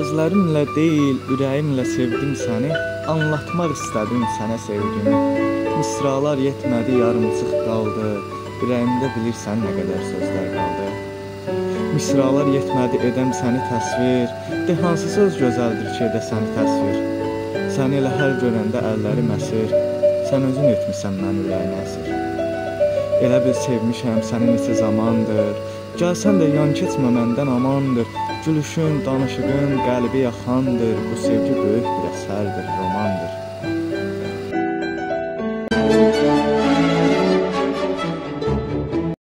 Sözlərimlə deyil, ürəyimlə sevdim səni, anlatmaq istədim sənə sevgimi. Misralar yetmədi, yarımçıq qaldı, ürəyimdə bilirsən nə qədər sözlər qaldı. Misralar yetmədi, edəm səni təsvir, de hansı söz gözəldir ki, edə səni təsvir. Səni elə hər görəndə əllərim əsir, sən özün etmisən mən ürəyimə əsir. Elə bil sevmişəm səni neçə zamandır, gəlsən də yan keçmə məndən amandır. Gülüşün, danışığın qəlbi yaxandır, bu sevgi böyük bir əsərdir, romandır.